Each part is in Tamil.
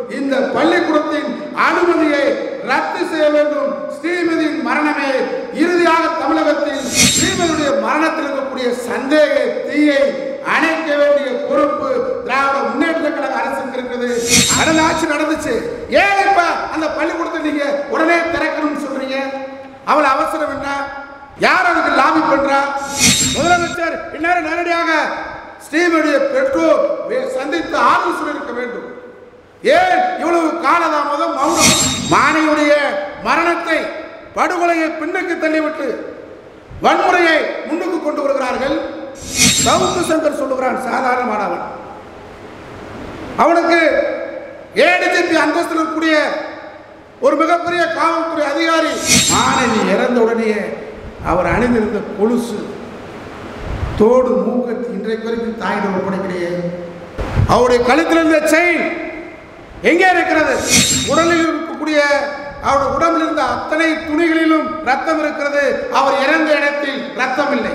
இந்த பள்ளிக்கூடத்தின் அனுமதியை ரத்து செய்ய வேண்டும். ஸ்ரீமதியின் மரணமே இறுதியாக தமிழகத்தில் ஸ்ரீமதியுடைய மரணத்தில் இருக்கக்கூடிய சந்தேக தீயை அணைக்க வேண்டிய பொறுப்பு திராவிட முன்னேற்ற கழக அரசுக்கு இருக்குது. கடந்த ஆட்சி நடந்துச்சு. ஏன் இப்ப அந்த பள்ளிக்கூடத்தை நீங்க உடனே திறக்கணும்னு சொல்றீங்க? அவள் அவசரம் என்ன? யார் அதுக்கு லாபி பண்றா? முதலமைச்சர் இந்நேரம் நேரடியாக ஸ்ரீமதியுடைய பெற்றோர் சந்தித்து ஆறுதல் சொல்லியிருக்க வேண்டும். ஏன் இவ்வளவு காலதாமதம், மௌனம்? மாணவியுடைய மரணத்தை, படுகொலையை பின்னுக்கு தள்ளிவிட்டு வன்முறையை முன்னுக்கு கொண்டு வருகிறார்கள். சவுக்கு சங்கர் சொல்லுகிறான், சாதாரணமானவன், அவனுக்கு ஏடிஜிபி அந்தஸ்தில் இருக்கக்கூடிய ஒரு மிகப்பெரிய காவல்துறை அதிகாரி மாணவி இறந்த உடனே அவர் அணிந்திருந்த கொலுசு, தோடு, மூக்கத்தி இன்றைக்கு வரைக்கும் தாயிடம் ஒப்படைக்கிறையே. அவருடைய கழுத்தில் இருந்த செயின் எங்கே இருக்கிறது? உடலில் இருக்கக்கூடிய அவருடைய உடம்பில் இருந்த அத்தனை துணிகளிலும் ரத்தம் இருக்கிறது. அவர் இறந்த இடத்தில் ரத்தம் இல்லை.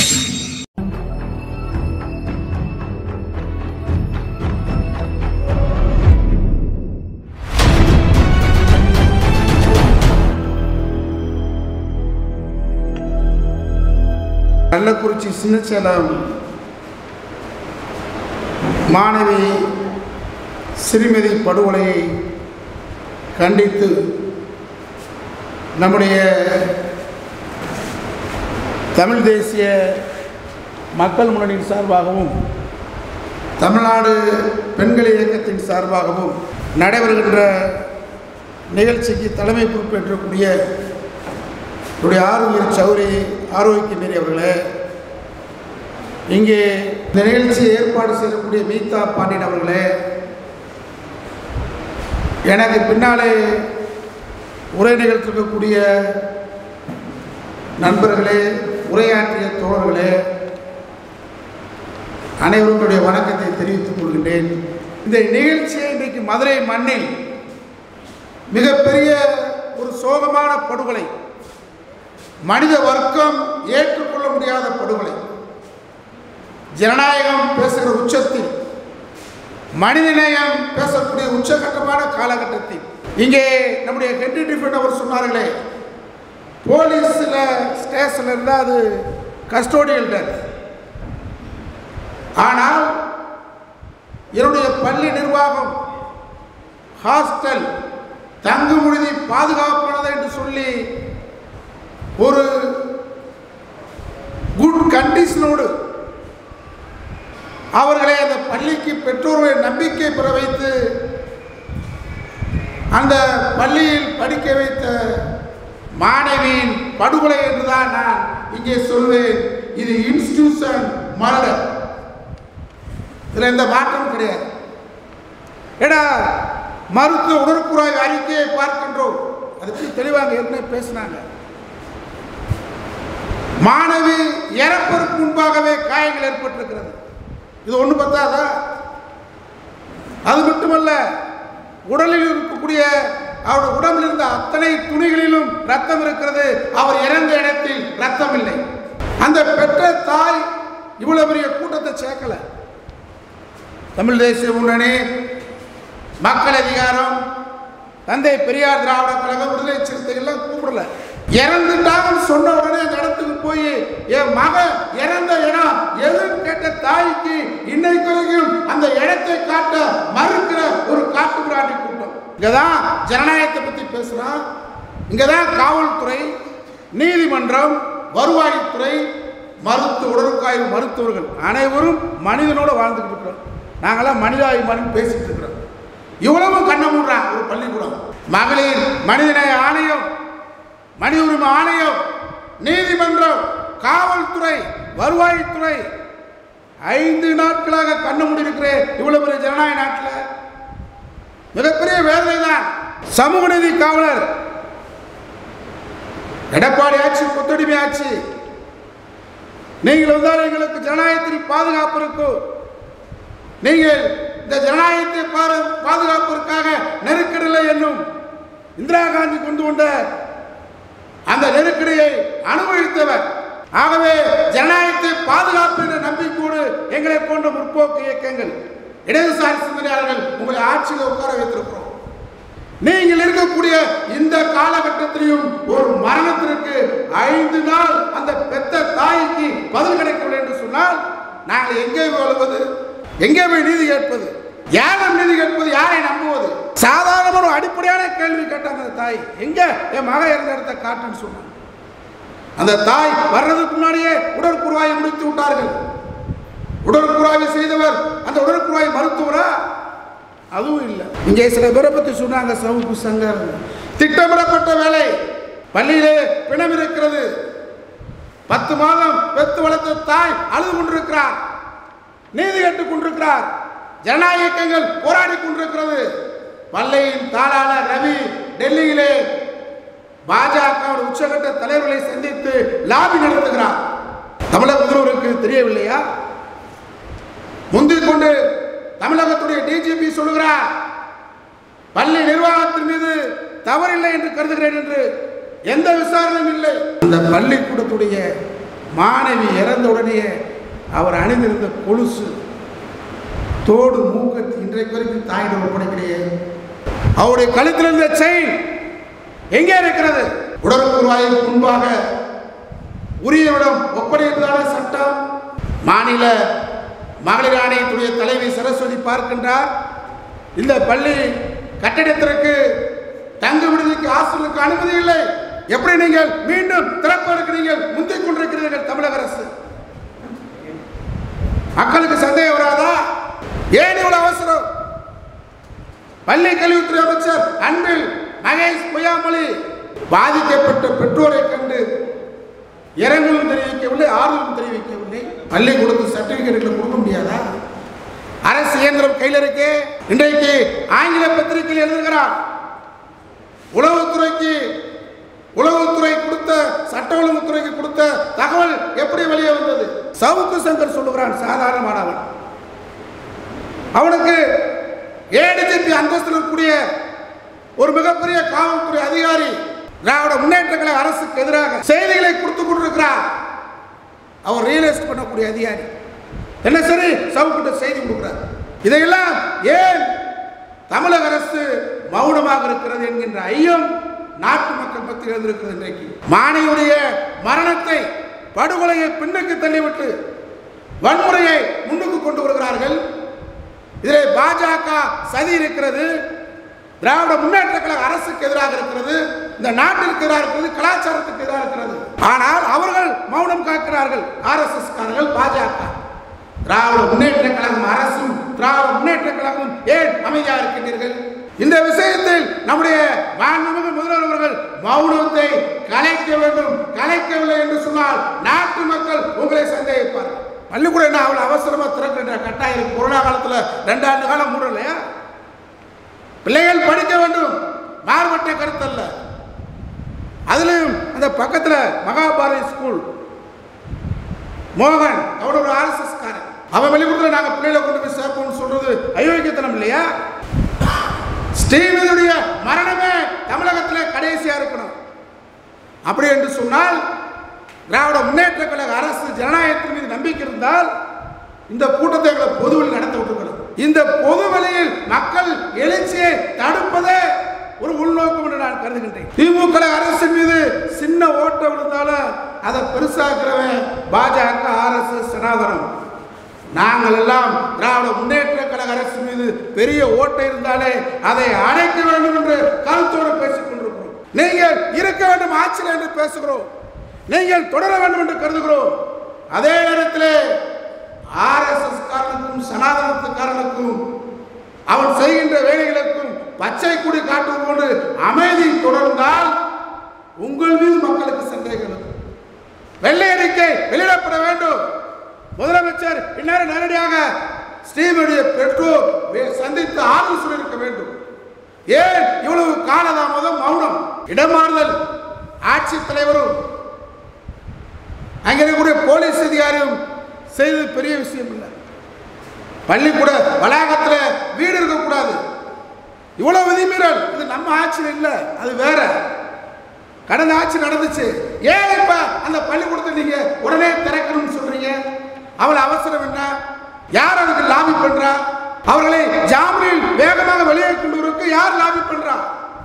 கள்ளக்குறிச்சி சின்னசேலம் மாணவி ஸ்ரீமதி படுகொலையை கண்டித்து நம்முடைய தமிழ் தேசிய மக்கள் முன்னணியின் சார்பாகவும் தமிழ்நாடு பெண்கள் இயக்கத்தின் சார்பாகவும் நடைபெறுகின்ற நிகழ்ச்சிக்கு தலைமை பொறுப்பேற்றக்கூடிய ஆரோக்கிய சௌரி ஆரோக்கியமேரி அவர்களே, இங்கே இந்த நிகழ்ச்சியை ஏற்பாடு செய்யக்கூடிய மீதா பாண்டியன் அவர்களே, எனக்கு பின்னாலே உரை நிகழ்த்திருக்கக்கூடிய நண்பர்களே, உரையாற்றிய தோழர்களே, அனைவருடைய வணக்கத்தை தெரிவித்துக் கொள்கின்றேன். இந்த நிகழ்ச்சியை இன்றைக்கு மதுரை மண்ணில் மிகப்பெரிய ஒரு சோகமான படுகொலை, மனித வர்க்கம் ஏற்றுக்கொள்ள முடியாத படுகொலை, ஜனநாயகம் பேசுகிற உச்சத்தில், மனிதநேயம் பேசக்கூடிய உச்சகட்டமான காலகட்டத்தில் இங்கே நம்முடைய ஹென்ரி டிஃபன் அவர் சொன்னார்களே, போலீஸில் ஸ்டேஷனில் இருந்தால் அது கஸ்டோடியல் டெத். ஆனால் என்னுடைய பள்ளி நிர்வாகம் ஹாஸ்டல் தங்குமிழுதி பாதுகாப்பானது என்று சொல்லி ஒரு குட் கண்டிஷனோடு அவர்களை அந்த பள்ளிக்கு பெற்றோர்களை நம்பிக்கை பெற வைத்து அந்த பள்ளியில் படிக்க வைத்த மாணவியின் படுகொலை என்றுதான் நான் இங்கே சொல்வேன். இது இன்ஸ்டிடியூஷன் மர்டர், இதில் எந்த மாற்றம் கிடையாது. ஏன்னா மருத்துவ உடற்குறாய்வு அறிக்கையை பார்க்கின்றோம், அதுக்கு தெளிவாக ஏற்கனவே பேசினாங்க. மாணவி இறப்பதற்கு முன்பாகவே காயங்கள் ஏற்பட்டிருக்கிறது. இது ஒன்று பத்தாதா? அது மட்டுமல்ல, உடலில் இருக்கக்கூடிய அவருடைய உடம்பில் இருந்த அத்தனை துணிகளிலும் ரத்தம் இருக்கிறது. அவர் இறந்த இடத்தில் ரத்தம் இல்லை. அந்த பெற்ற தாய் இவ்வளவு பெரிய கூட்டத்தை சேர்க்கல. தமிழ் தேசிய முன்னணி, மக்கள் அதிகாரம், தந்தை பெரியார் திராவிட கழகம், விடுதலை சிறுத்தைகள்லாம் கூப்பிடல. இறந்துட்டாங்கன்னு சொன்ன உடனே அந்த இடத்துக்கு போய் என் மகன் இறந்த இடம் எதுன்னு கேட்ட தாய்க்கு இன்னைக்கு வரைக்கும் அந்த இடத்தை காட்ட மறுக்கிற ஒரு காட்டுமிராண்டி கூட்டம். இங்கதான் ஜனநாயகத்தை பத்தி பேசுறான். இங்கதான் காவல்துறை, நீதிமன்றம், வருவாய்த்துறை, மருத்துவ உடற்காய்வு மருத்துவர்கள் அனைவரும் மனிதனோட வாழ்ந்துட்டு இருக்கிறோம். நாங்களாம் மனிதாபிமானம் பேசிட்டு இருக்கிறோம். இவ்வளவு கண்ண மூடுறான் ஒரு பள்ளிக்கூடம். மகளிர் மனிதநேய ஆணையம், மனித உரிமை ஆணையம், நீதிமன்றம், காவல்துறை, வருவாய்த்துறை 5 நாட்களாக கண்ண மூடி இருக்கிறேன். இவ்வளவு பெரிய ஜனநாயக நாட்டில் மிகப்பெரிய வேதனை தான். சமூக நீதி காவலர் எடப்பாடி ஆட்சி கொத்தடிமை ஆட்சி. நீங்கள் வந்தால் எங்களுக்கு ஜனநாயகத்தில் பாதுகாப்பு இருக்கும். நீங்கள் இந்த ஜனநாயகத்தை பாதுகாப்பதற்காக நெருக்கடில்லை என்னும் இந்திரா காந்தி கொண்டு வந்த அந்த நெருக்கடியை அனுபவித்தவர். ஆகவே ஜனநாயகத்தை பாதுகாப்பு என்ற நம்பிக்கையோடு எங்களை போன்ற முற்போக்கு இயக்கங்கள், இடதுசாரி சிந்தனையாளர்கள் உங்களை ஆட்சியில் உட்கார வைத்திருக்கிறோம். நீங்கள் இருக்கக்கூடிய இந்த காலகட்டத்திலையும் ஒரு மரணத்திற்கு 5 நாள் அந்த பெத்த தாய்க்கு பதில் கிடைக்கவில்லை என்று சொன்னால் நாங்கள் எங்கே வாழ்வது? எங்கே போய் நீதி கேட்பது? யாரும் நீதி கேட்பது? யாரை நம்புவது? சாதாரண ஒரு அடிப்படையான கேள்வி கேட்டாங்க. அந்த தாய் எங்க என் மகன் இருந்த இடத்தை காட்டுன்னு சொன்னாங்க. அந்த தாய் வர்றதுக்கு முன்னாடியே உடற்குருவாயை முடித்து விட்டார்கள். உடற்குருவாயை செய்தவர் அந்த உடற்குருவாய் மருத்துவரா? அதுவும் இல்லை. இங்கே சில பேரை பற்றி சொன்னாங்க. சவுக்கு சங்கர் திட்டமிடப்பட்ட வேலை. பள்ளியிலே பிணம் இருக்கிறது. 10 மாதம் பெத்து வளர்த்த தாய் அழுது கொண்டிருக்கிறார், நீதி கேட்டுக் கொண்டிருக்கிறார். ஜனநாயக இயக்கங்கள் போராடி கொண்டிருக்கிறது. பள்ளியின் தாளாளர் ரவி டெல்லியிலே பாஜக உச்சகட்ட தலைவர்களை சந்தித்து லாபி நடத்துகிறார். தமிழக முதல்வருக்கு தெரியவில்லையா? முந்திக் கொண்டு தமிழகத்துடைய டிஜிபி சொல்லுகிறார், பள்ளி நிர்வாகத்தின் மீது தவறில்லை என்று கருதுகிறேன் என்று. எந்த விசாரணையும் இல்லை. அந்த பள்ளிக்கூடத்துடைய மாணவி இறந்த உடனே அவர் அணிந்திருந்த கொலுசு, தோடு, மூக்கத்தி இன்றைக்கு வரைக்கும் தாயிடம் ஒப்படைக்கிறேன். அவருடைய கழுத்தில் இருந்த செயின் எங்கே இருக்கிறது? உடற்குருவாய்க்கு முன்பாக உரியவிடம் ஒப்படைப்பதான சட்டம். மாநில மகளிர் ஆணையத்துடைய தலைவி சரஸ்வதி பார்க்கின்றார். இந்த பள்ளி கட்டிடத்திற்கு தங்க விடுதிக்கு ஹாஸ்டலுக்கு அனுமதி இல்லை. எப்படி நீங்கள் மீண்டும் திறப்பதற்கு நீங்கள் முந்திக் கொண்டிருக்கிறீர்கள்? தமிழக அரசு மக்களுக்கு சந்தேகம் வராதா? ஏன் இவ்வளவு அவசரம்? பள்ளி கல்வித்துறை அமைச்சர் அன்பில் மகேஷ் பொய்யாமொழி பாதிக்கப்பட்ட பெற்றோரை கண்டு இரங்கலும் தெரிவிக்கவில்லை, ஆறுதலும் தெரிவிக்கவில்லை. பள்ளிக்கூடத்து சர்டிபிகேட்களை கொடுக்க முடியாதா? அரசு இயந்திரம் கையில் இருக்கே. இன்றைக்கு ஆங்கில பத்திரிகையில் எழுதுகிறார், உளவுத்துறை கொடுத்த சட்ட ஒழுங்குத்துறைக்கு கொடுத்த தகவல் எப்படி வெளியே வந்தது? சவுக்கு சங்கர் சொல்லுகிறான், சாதாரணமானவன். அவனுக்கு ஏடிஜிபி அந்தஸ்தில் இருக்கக்கூடிய ஒரு மிகப்பெரிய காவல்துறை அதிகாரி திராவிட முன்னேற்ற கழக அரசுக்கு எதிராக செய்திகளை கொடுத்து கொண்டிருக்கிறார். அவர் ரியலைஸ் பண்ணக்கூடிய அதிகாரி என்ன சரி சவுக்கிட்ட செய்தி கொடுக்கிறார். இதையெல்லாம் ஏன் தமிழக அரசு மௌனமாக இருக்கிறது என்கின்ற ஐயம் நாட்டு மக்கள் பற்றி எழுந்திருக்கிறது. இன்றைக்கு மாணியுடைய மரணத்தை, படுகொலையை பின்னுக்கு தள்ளிவிட்டு வன்முறையை முன்னுக்கு கொண்டு வருகிறார்கள். இதில் பாஜக சதி இருக்கிறது, திராவிட முன்னேற்ற கழக அரசுக்கு எதிராக இருக்கிறது, இந்த நாட்டிற்கு எதிராக இருக்கிறது, கலாச்சாரத்துக்கு எதிராக இருக்கிறது. ஆனால் அவர்கள் மௌனம் காக்கிறார்கள். RSS காரர்கள், பாஜக. திராவிட முன்னேற்ற கழகம் அரசும் திராவிட முன்னேற்ற கழகம் ஏன் அமைதியாக இருக்கின்றீர்கள்? இந்த விஷயத்தில் நம்முடைய மாண்புமிகு முதல்வர் அவர்கள் மௌனத்தை கலைக்க வேண்டும். கலைக்கவில்லை என்று சொன்னால் நாட்டு மக்கள் உங்களை சந்தேகிப்பார்கள். பள்ளிக்கூடம் என்ன அவ்வளவு அவசரமா திறக்கின்ற கட்டாயம்? கொரோனா காலத்தில் 2 ஆண்டு காலம் மூடலையா? பிள்ளைகள் படிக்க வேண்டும், மாறுபட்ட கருத்தல்ல. அதுலயும் அந்த பக்கத்தில் மகாபாரதி ஸ்கூல் மோகன் அவன் ஒரு RSS காரன். அவன் வெளிக்கூடத்தில் நாங்கள் பிள்ளைகளை கொண்டு போய் சேர்ப்போம்னு சொல்றது அயோக்கியத்தனம் இல்லையா? ஸ்ரீமதியுடைய மரணமே தமிழகத்தில் கடைசியா இருக்கணும். அப்படி என்று சொன்னால் திராவிட முன்னேற்ற கழக அரசு ஜனநாயகத்தின் மீது நம்பிக்கை இருந்தால் இந்த கூட்டத்தை பொதுவெளியில் நடத்த விட்டுருக்கிறது. இந்த பொதுவெளியில் மக்கள் எழுச்சியை தடுப்பதே ஒரு உள்நோக்கம் என்று நான் கருதுகின்றேன். திமுக அரசின் மீது சின்ன ஓட்டம் விழுந்தாலும் அதை பெருசாக்குறவன் பாஜக, RSS, சனாதனம். நாங்கள் எல்லாம் திராவிட முன்னேற்ற கழக அரசு மீது பெரிய ஓட்டை இருந்தாலே அதை அடைக்க வேண்டும் என்று கருத்தோடு பேசிக் கொண்டிருக்கிறோம். நீங்கள் இருக்க வேண்டும் ஆட்சியில் என்று பேசுகிறோம், நீங்கள் தொடர வேண்டும் என்று கருதுகிறோம். அதே நேரத்தில் RSS காரனுக்கும் சனாதனத்துக்காரனுக்கும் அவன் செய்கின்ற வேலைகளுக்கும் பச்சை கொடி காட்டுவது போன்று அமைதி தொடர்ந்தால் உங்கள் மீது மக்களுக்கு சந்தேகம். வெள்ளை அறிக்கை வெளியிடப்பட வேண்டும். முதலமைச்சர் இந்நேரம் நேரடியாக ஸ்ரீமதியை பெற்றோர் சந்தித்து ஆறுதல் சொல்லியிருக்க வேண்டும். ஏன் இவ்வளவு காலதாமதம், மௌனம்? இடமாறுதல் ஆட்சித் தலைவரும் அங்கே இருக்கக்கூடிய போலீஸ் அதிகாரியும் செய்தது பெரிய விஷயம் இல்லை. பள்ளிக்கூட வளாகத்தில் வீடு இருக்கக்கூடாது, இவ்வளவு விதிமீறல். இது நம்ம ஆட்சியில் இல்லை, அது வேற. கடந்த ஆட்சி நடந்துச்சு. ஏன் இப்ப அந்த பள்ளிக்கூடத்தை நீங்க உடனே திறக்கணும்னு சொல்றீங்க? அவளை அவசரம் என்ன? யார் அதுக்கு லாபி பண்றா? அவர்களை ஜாமீனில் வேகமாக வெளியே கொண்டு வரக்கு யார் லாபி பண்றா?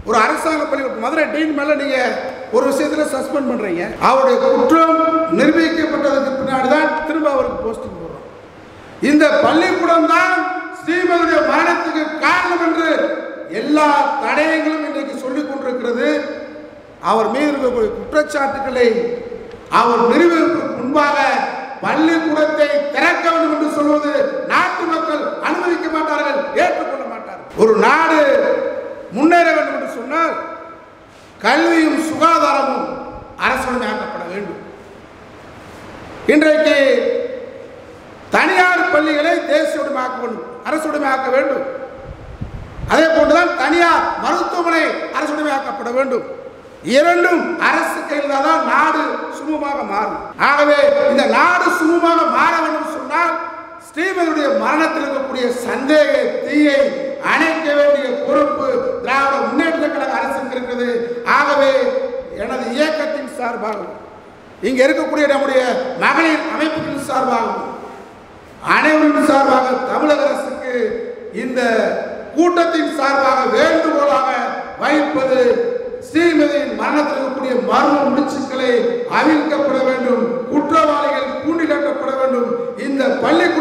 ஒரு அரசாங்க பள்ளி மதுரை டீன் மேல நீங்க ஒரு விஷயத்துல சஸ்பெண்ட் பண்றீங்க. அவருடைய குற்றம் நிரூபிக்கப்பட்டதுக்கு பின்னாடி தான் திரும்ப அவருக்கு போஸ்டிங் போடுறோம். இந்த பள்ளிக்கூடம் தான் ஸ்ரீமதியுடைய மரணத்துக்கு காரணம் என்று எல்லா தடயங்களும் இன்றைக்கு சொல்லிக் கொண்டிருக்கிறது. அவர் மீது இருக்கக்கூடிய குற்றச்சாட்டுகளை அவர் நிரூபிப்பதற்கு முன்பாக பள்ளிக்கூடத்தை திறக்க வேண்டும் என்று சொல்வது நாட்டு மக்கள் அனுமதிக்க மாட்டார்கள், ஏற்றுக்கொள்ள மாட்டார்கள். ஒரு நாடு முன்னேற வேண்டும் என்று சொன்னால் கல்வியும் சுகாதாரமும் அரசுடைமையாக்கப்பட வேண்டும். இன்றைக்கு தனியார் பள்ளிகளை தேசியமயமாக்க வேண்டும், அரசுடைமையாக்க வேண்டும். அதே போன்றுதான் தனியார் மருத்துவமனை அரசுடைமையாக்கப்பட வேண்டும். இரண்டும் அரசு கையில் தான் நாடு சுமூகமாக மாறும். ஆகவே இந்த நாடு சுமூகமாக மாற வேண்டும் சொன்னால் ஸ்ரீமதியுடைய மரணத்தில் இருக்கக்கூடிய சந்தேக தீயை அணைக்க வேண்டிய பொறுப்பு திராவிட முன்னேற்ற கழக அரசுக்கு இருக்கிறது. ஆகவே எனது இயக்கத்தின் சார்பாகவும் இங்க இருக்கக்கூடிய நம்முடைய மகளிர் அமைப்புகளின் சார்பாகவும் அனைவரின் சார்பாக தமிழக அரசுக்கு இந்த கூட்டத்தின் சார்பாக வேண்டுகோளாக வைப்பது ஸ்ரீமதியின் மரணத்தில் இருக்கக்கூடிய மர்ம முடிச்சுக்களை அவிழ்க்கப்பட வேண்டும், குற்றவாளிகள் கூண்டிலாக்கப்பட வேண்டும். இந்த பள்ளி